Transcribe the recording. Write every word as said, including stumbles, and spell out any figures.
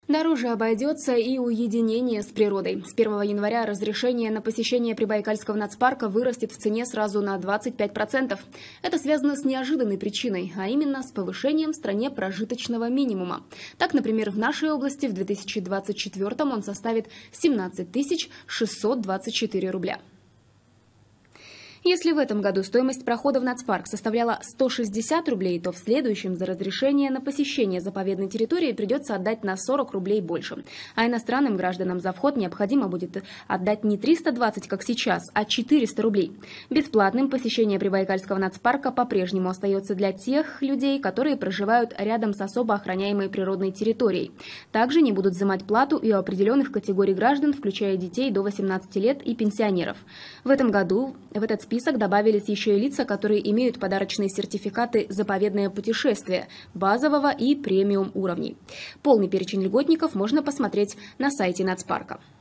Дороже обойдется и уединение с природой. С первого января разрешение на посещение Прибайкальского нацпарка вырастет в цене сразу на двадцать пять процентов. Это связано с неожиданной причиной, а именно с повышением в стране прожиточного минимума. Так, например, в нашей области в две тысячи двадцать четвёртом он составит семнадцать тысяч шестьсот двадцать четыре рубля. Если в этом году стоимость прохода в нацпарк составляла сто шестьдесят рублей, то в следующем за разрешение на посещение заповедной территории придется отдать на сорок рублей больше. А иностранным гражданам за вход необходимо будет отдать не триста двадцать, как сейчас, а четыреста рублей. Бесплатным посещение Прибайкальского нацпарка по-прежнему остается для тех людей, которые проживают рядом с особо охраняемой природной территорией. Также не будут взимать плату и у определенных категорий граждан, включая детей до восемнадцати лет и пенсионеров. В этом году в этот список В список добавились еще и лица, которые имеют подарочные сертификаты «Заповедное путешествие» базового и премиум уровней. Полный перечень льготников можно посмотреть на сайте нацпарка.